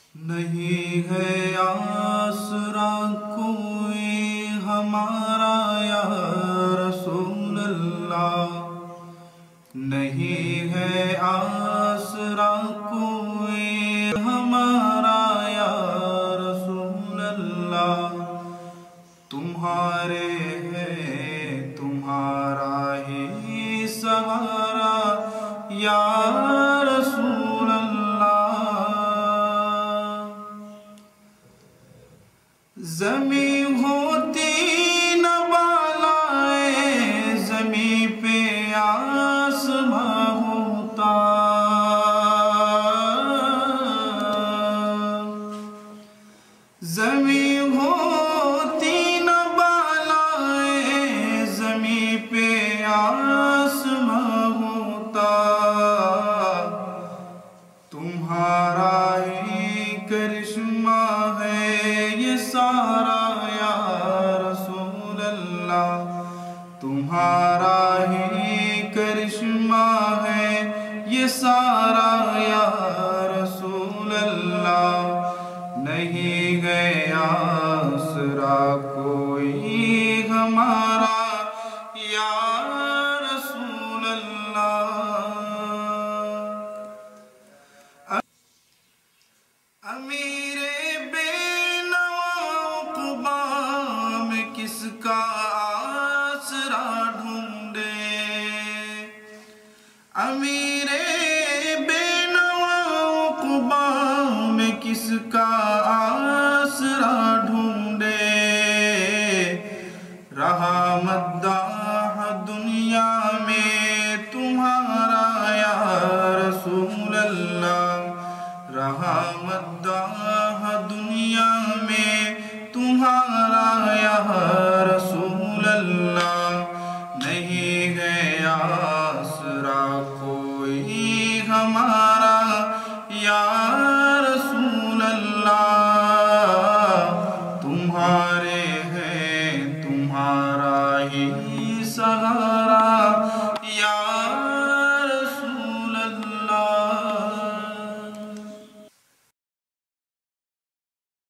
नहीं है आसरा कोई हमारा या रसूल अल्लाह, नहीं है आसरा कोई हमारा या रसूल अल्लाह। तुम्हारे है तुम्हारा ही सहारा या रसूल अल्लाह। ज़मी होती न बालाए ज़मी पे आसमां होता, ज़मी होती न बालाए ज़मी पे आसमां होता। तुम्हारा ही करिश्मा है ये सारा या रसूल अल्लाह, तुम्हारा ही करिश्मा है ये सारा या रसूल अल्लाह। नहीं गया आसरा कोई हमारा या रसूल अल्लाह। अमीरे बेनवा उक़बा में किसका आसरा ढूंढे, अमीरे बेनवा उक़बा में किसका आसरा ढूंढे। रहा मद्दाह दुनिया में तुम्हारा या रसूल अल्लाह, रहा मद्दाह दुनिया में तुम्हारा या रसूल अल्लाह। नहीं गया आसरा कोई हमारा